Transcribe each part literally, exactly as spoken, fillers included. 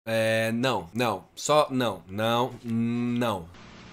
É, não, não, só não, não, não.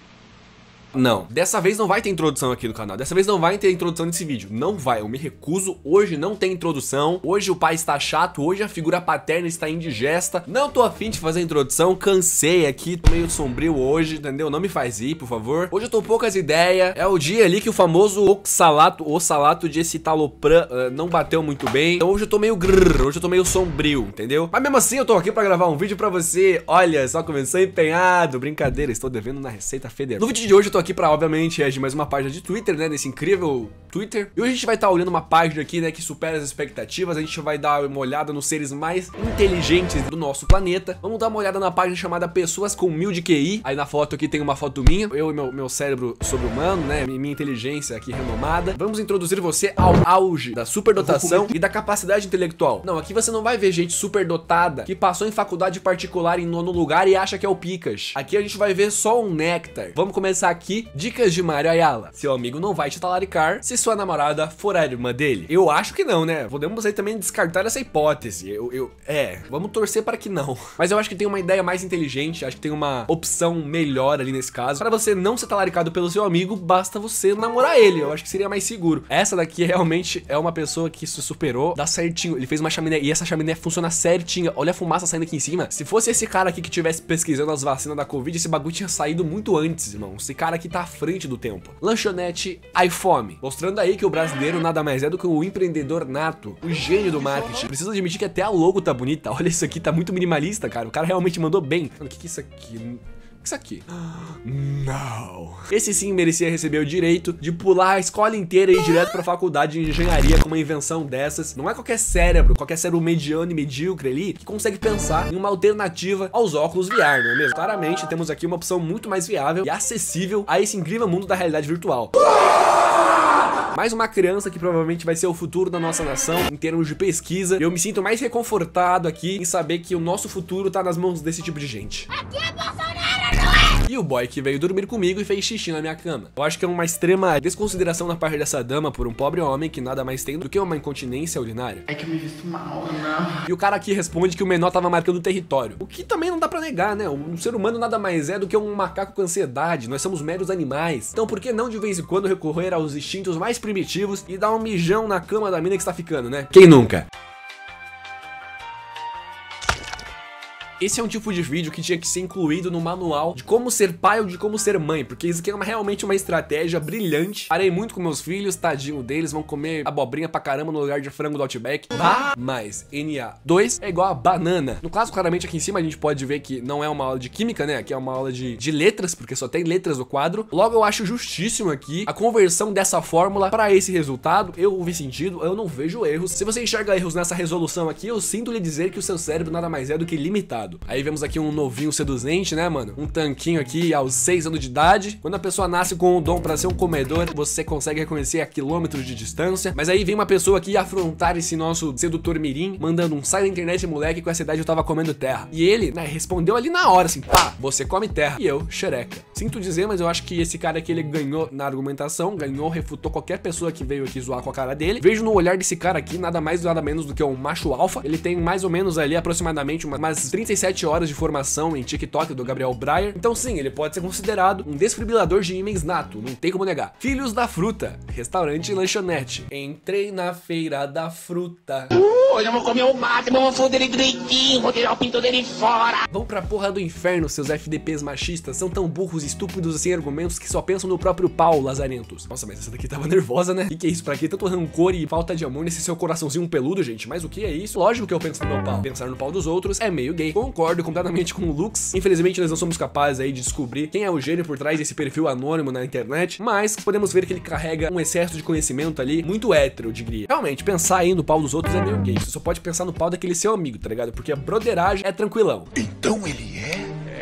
Não, dessa vez não vai ter introdução aqui no canal, dessa vez não vai ter introdução nesse vídeo, não vai, eu me recuso, hoje não tem introdução, hoje o pai está chato, hoje a figura paterna está indigesta, não tô afim de fazer introdução, cansei aqui, tô meio sombrio hoje, entendeu? Não me faz ir, por favor. Hoje eu tô poucas ideias, é o dia ali que o famoso oxalato, oxalato de escitalopram uh, não bateu muito bem, então hoje eu tô meio grrr, hoje eu tô meio sombrio, entendeu? Mas mesmo assim eu tô aqui pra gravar um vídeo pra você, olha, só começou empenhado, brincadeira, estou devendo na Receita Federal. No vídeo de hoje eu tô aqui pra, obviamente, reagir mais uma página de Twitter, né, nesse incrível Twitter. E hoje a gente vai estar olhando uma página aqui, né, que supera as expectativas. A gente vai dar uma olhada nos seres mais inteligentes do nosso planeta. Vamos dar uma olhada na página chamada Pessoas com Mil de Q I. Aí na foto aqui tem uma foto minha, eu e meu, meu cérebro sobre-humano, né, minha inteligência aqui renomada. Vamos introduzir você ao auge da superdotação e da capacidade intelectual. Não, aqui você não vai ver gente superdotada que passou em faculdade particular em nono lugar e acha que é o Picas. Aqui a gente vai ver só um néctar. Vamos começar aqui. Dicas de Mário Ayala. Seu amigo não vai te talaricar se sua namorada for a irmã dele. Eu acho que não, né? Podemos aí também descartar essa hipótese. Eu, eu, é, vamos torcer para que não. Mas eu acho que tem uma ideia mais inteligente, acho que tem uma opção melhor ali nesse caso. Para você não ser talaricado pelo seu amigo, basta você namorar ele. Eu acho que seria mais seguro. Essa daqui realmente é uma pessoa que se superou, dá certinho. Ele fez uma chaminé e essa chaminé funciona certinha. Olha a fumaça saindo aqui em cima. Se fosse esse cara aqui que tivesse pesquisando as vacinas da Covid, esse bagulho tinha saído muito antes, irmão. Esse cara aqui tá à frente do tempo. Lanchonete iFome, mostrando aí que o brasileiro nada mais é do que o empreendedor nato, o gênio do marketing. Preciso admitir que até a logo tá bonita. Olha isso aqui, tá muito minimalista, cara. O cara realmente mandou bem. Mano, o que que é isso aqui? O que é isso aqui? Não. Esse sim merecia receber o direito de pular a escola inteira e ir direto pra faculdade de engenharia com uma invenção dessas. Não é qualquer cérebro, qualquer cérebro mediano e medíocre ali que consegue pensar em uma alternativa aos óculos V R, não é mesmo? Claramente temos aqui uma opção muito mais viável e acessível a esse incrível mundo da realidade virtual. Mais uma criança que provavelmente vai ser o futuro da nossa nação em termos de pesquisa. Eu me sinto mais reconfortado aqui em saber que o nosso futuro tá nas mãos desse tipo de gente. Aqui é Bolsonaro, não é? E o boy que veio dormir comigo e fez xixi na minha cama. Eu acho que é uma extrema desconsideração na parte dessa dama por um pobre homem que nada mais tem do que uma incontinência urinária. É que eu me visto mal, né? E o cara aqui responde que o menor tava marcando o território. O que também não dá pra negar, né? Um ser humano nada mais é do que um macaco com ansiedade. Nós somos meros animais. Então por que não de vez em quando recorrer aos instintos mais primitivos e dar um mijão na cama da mina que está ficando, né? Quem nunca? Esse é um tipo de vídeo que tinha que ser incluído no manual de como ser pai ou de como ser mãe, porque isso aqui é uma, realmente uma estratégia brilhante. Parei muito com meus filhos, tadinho deles, vão comer abobrinha pra caramba no lugar de frango do Outback. Bah, mas N A dois é igual a banana. No caso, claramente aqui em cima a gente pode ver que não é uma aula de química, né? Aqui é uma aula de, de letras, porque só tem letras no quadro. Logo, eu acho justíssimo aqui a conversão dessa fórmula pra esse resultado. Eu vi sentido, eu não vejo erros. Se você enxerga erros nessa resolução aqui, eu sinto lhe dizer que o seu cérebro nada mais é do que limitado. Aí vemos aqui um novinho seduzente, né, mano? Um tanquinho aqui aos seis anos de idade. Quando a pessoa nasce com o dom pra ser um comedor, você consegue reconhecer a quilômetros de distância. Mas aí vem uma pessoa aqui afrontar esse nosso sedutor mirim, mandando um sai da internet, moleque, com essa idade eu tava comendo terra. E ele, né, respondeu ali na hora, assim, pá, você come terra. E eu, xereca. Sinto dizer, mas eu acho que esse cara aqui, ele ganhou na argumentação, ganhou, refutou qualquer pessoa que veio aqui zoar com a cara dele. Vejo no olhar desse cara aqui, nada mais nada menos do que um macho alfa. Ele tem mais ou menos ali, aproximadamente, umas trinta e sete horas de formação em TikTok do Gabriel Breyer. Então sim, ele pode ser considerado um desfibrilador de ímãs nato, não tem como negar. Filhos da fruta, restaurante e lanchonete. Entrei na feira da fruta. Uh, hoje eu vou comer o máximo, eu vou foder ele direitinho, vou tirar o pinto dele fora. Vão pra porra do inferno, seus F D Ps machistas. São tão burros e estúpidos sem argumentos que só pensam no próprio pau, lazarentos. Nossa, mas essa daqui tava nervosa, né? O que, que é isso? Pra que tanto rancor e falta de amor nesse seu coraçãozinho peludo, gente? Mas o que é isso? Lógico que eu penso no meu pau. Pensar no pau dos outros é meio gay. Concordo completamente com o Lux. Infelizmente, nós não somos capazes aí de descobrir quem é o gênio por trás desse perfil anônimo na internet, mas podemos ver que ele carrega um excesso de conhecimento ali muito hétero, eu diria. Realmente, pensar aí no pau dos outros é meio gay. Você só pode pensar no pau daquele seu amigo, tá ligado? Porque a broderagem é tranquilão. Então ele é?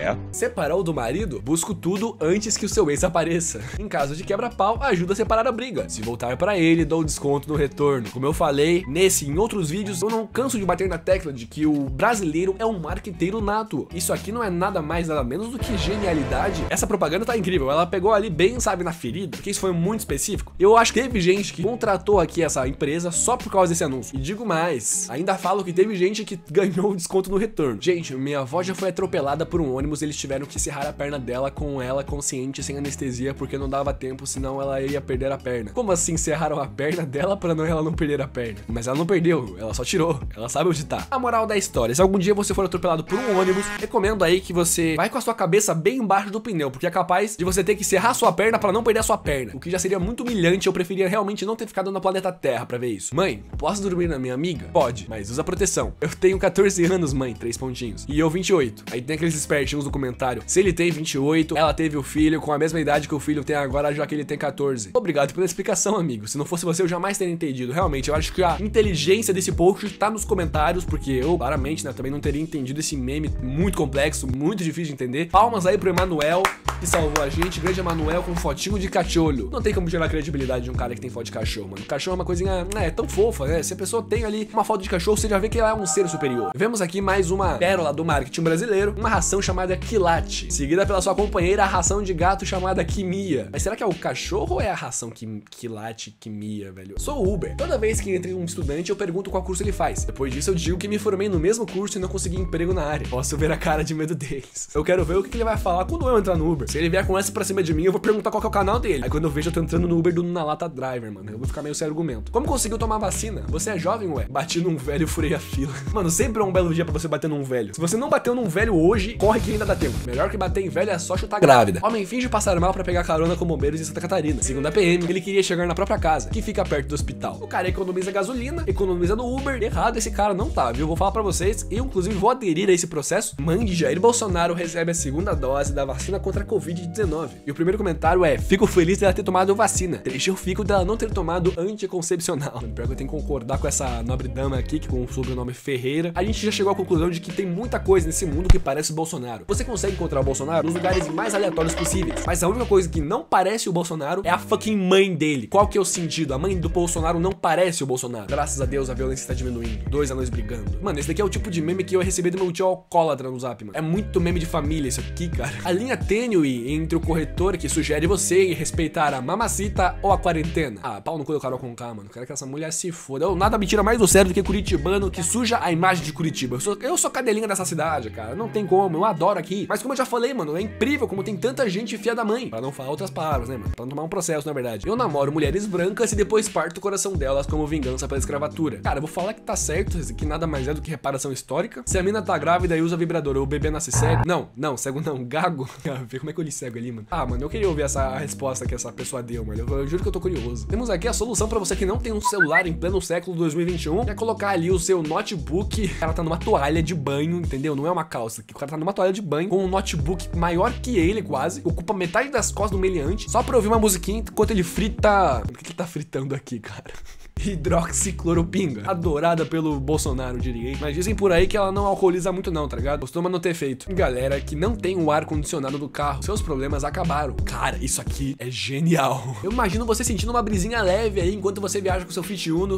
É. Separou do marido? Busco tudo antes que o seu ex apareça. Em caso de quebra-pau, ajuda a separar a briga. Se voltar pra ele, dou desconto no retorno. Como eu falei, nesse e em outros vídeos, eu não canso de bater na tecla de que o brasileiro é um marqueteiro nato. Isso aqui não é nada mais, nada menos do que genialidade. Essa propaganda tá incrível, ela pegou ali bem, sabe, na ferida, porque isso foi muito específico. Eu acho que teve gente que contratou aqui essa empresa só por causa desse anúncio. E digo mais, ainda falo que teve gente que ganhou desconto no retorno. Gente, minha avó já foi atropelada por um ônibus, eles tiveram que serrar a perna dela com ela consciente, sem anestesia, porque não dava tempo, senão ela ia perder a perna. Como assim serraram a perna dela pra não, ela não perder a perna? Mas ela não perdeu, ela só tirou, ela sabe onde tá. A moral da história, se algum dia você for atropelado por um ônibus, recomendo aí que você vai com a sua cabeça bem embaixo do pneu, porque é capaz de você ter que serrar a sua perna pra não perder a sua perna, o que já seria muito humilhante. Eu preferia realmente não ter ficado no planeta Terra pra ver isso. Mãe, posso dormir na minha amiga? Pode, mas usa proteção. Eu tenho catorze anos, mãe, três pontinhos. E eu vinte e oito. Aí tem aqueles espertinhos no comentário. Se ele tem vinte e oito, ela teve o filho com a mesma idade que o filho tem agora, já que ele tem catorze. Obrigado pela explicação, amigo. Se não fosse você, eu jamais teria entendido. Realmente, eu acho que a inteligência desse post tá nos comentários, porque eu, claramente, né, também não teria entendido esse meme muito complexo, muito difícil de entender. Palmas aí pro Emanuel, que salvou a gente. Grande Emanuel com fotinho de cachorro. Não tem como tirar a credibilidade de um cara que tem foto de cachorro, mano. Cachorro é uma coisinha, né, é tão fofa, né? Se a pessoa tem ali uma foto de cachorro, você já vê que ela é um ser superior. Vemos aqui mais uma pérola do marketing brasileiro, uma ração chamada Quilate, seguida pela sua companheira, a ração de gato chamada Quimia. Mas será que é o cachorro ou é a ração Kim, Quilate, Quimia, velho? Sou Uber. Toda vez que entra um estudante, eu pergunto qual curso ele faz. Depois disso, eu digo que me formei no mesmo curso e não consegui emprego na área. Posso ver a cara de medo deles. Eu quero ver o que ele vai falar quando eu entrar no Uber. Se ele vier com essa pra cima de mim, eu vou perguntar qual que é o canal dele. Aí quando eu vejo, eu tô entrando no Uber do Na Lata Driver, mano. Eu vou ficar meio sem argumento. Como conseguiu tomar vacina? Você é jovem, ué? Bati num velho e furei a fila. Mano, sempre é um belo dia pra você bater num velho. Se você não bateu num velho hoje, corre que ainda dá tempo. Melhor que bater em velho é só chutar grávida. Homem finge passar mal pra pegar carona com bombeiros em Santa Catarina. Segundo a P M, ele queria chegar na própria casa, que fica perto do hospital. O cara economiza gasolina, economiza no Uber. Errado esse cara não tá, viu? Vou falar pra vocês. Eu, inclusive, vou aderir a esse processo. Mãe de Jair Bolsonaro recebe a segunda dose da vacina contra a covid dezenove. E o primeiro comentário é: fico feliz dela ter tomado vacina. Triste eu fico dela não ter tomado anticoncepcional. Pior que eu tenho que concordar com essa nobre dama aqui, que com o sobrenome Ferreira. A gente já chegou à conclusão de que tem muita coisa nesse mundo que parece o Bolsonaro. Você consegue encontrar o Bolsonaro nos lugares mais aleatórios possíveis. Mas a única coisa que não parece o Bolsonaro é a fucking mãe dele. Qual que é o sentido? A mãe do Bolsonaro não parece o Bolsonaro. Graças a Deus a violência está diminuindo. Dois anões brigando. Mano, esse daqui é o tipo de meme que eu recebi do meu tio alcoólatra no Zap, mano. É muito meme de família isso aqui, cara. A linha tênue entre o corretor que sugere você respeitar a mamacita ou a quarentena. Ah, pau no cu do Carol com K, mano. Quero que essa mulher se foda. Eu, nada me tira mais do sério do que curitibano que suja a imagem de Curitiba. Eu sou, eu sou cadelinha dessa cidade, cara. Não tem como. Eu adoro aqui. Mas como eu já falei, mano, é incrível como tem tanta gente fia da mãe. Pra não falar outras palavras, né, mano? Pra não tomar um processo, na verdade. Eu namoro mulheres brancas e depois parto o coração delas como vingança pela escravatura. Cara, eu vou falar que tá certo, que nada mais é do que reparação histórica. Se a mina tá grávida e usa vibrador ou o bebê nasce cego. Não, não, cego não, gago. Vê como é que eu li cego ali, mano. Ah, mano, eu queria ouvir essa resposta que essa pessoa deu, mano. Eu, eu juro que eu tô curioso. Temos aqui a solução pra você que não tem um celular em pleno século dois mil e vinte e um. É colocar ali o seu notebook. O cara tá numa toalha de banho, entendeu? Não é uma calça. O cara tá numa toalha de banho com um notebook maior que ele, quase. Ocupa metade das costas do meliante. Só pra ouvir uma musiquinha enquanto ele frita... O que ele tá fritando aqui, cara? Hidroxicloropinga, adorada pelo Bolsonaro, diria. Mas dizem por aí que ela não alcooliza muito não, tá ligado? Costuma não ter feito. Galera que não tem o ar condicionado do carro, seus problemas acabaram. Cara, isso aqui é genial. Eu imagino você sentindo uma brisinha leve aí enquanto você viaja com seu Fiat Uno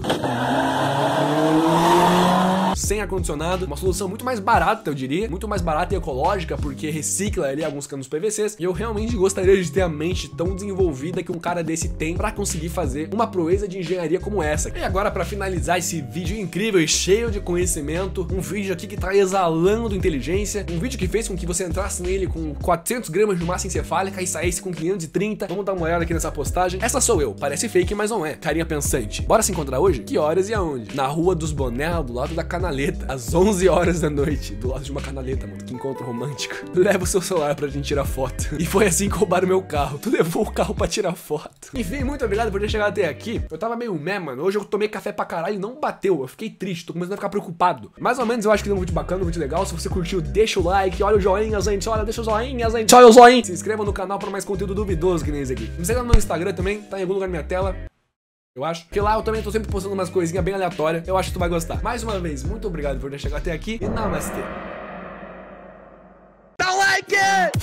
sem ar-condicionado, uma solução muito mais barata, eu diria, muito mais barata e ecológica, porque recicla ali alguns canos P V Cs, e eu realmente gostaria de ter a mente tão desenvolvida que um cara desse tem pra conseguir fazer uma proeza de engenharia como essa. E agora, pra finalizar esse vídeo incrível e cheio de conhecimento, um vídeo aqui que tá exalando inteligência, um vídeo que fez com que você entrasse nele com quatrocentos gramas de massa encefálica e saísse com quinhentos e trinta. Vamos dar uma olhada aqui nessa postagem. Essa sou eu, parece fake, mas não é. Carinha pensante. Bora se encontrar hoje? Que horas e aonde? Na Rua dos Boné, do lado da canaleta, às onze horas da noite, do lado de uma canaleta, mano. Que encontro romântico. Leva o seu celular pra gente tirar foto. E foi assim que roubaram meu carro. Tu levou o carro pra tirar foto. Enfim, muito obrigado por ter chegado até aqui. Eu tava meio meh, mano. Hoje eu tomei café pra caralho e não bateu. Eu fiquei triste, tô começando a ficar preocupado. Mais ou menos eu acho que deu um vídeo bacana, um vídeo legal. Se você curtiu, deixa o like, olha o joinha, gente. Olha, deixa o joinha, gente. Olha o joinha. Se inscreva no canal pra mais conteúdo duvidoso que nem esse aqui. Me segue no meu Instagram também, tá em algum lugar na minha tela. Eu acho. Porque lá eu também tô sempre postando umas coisinhas bem aleatórias. Eu acho que tu vai gostar. Mais uma vez, muito obrigado por ter chegado até aqui e namastê. Dá um like! Ei!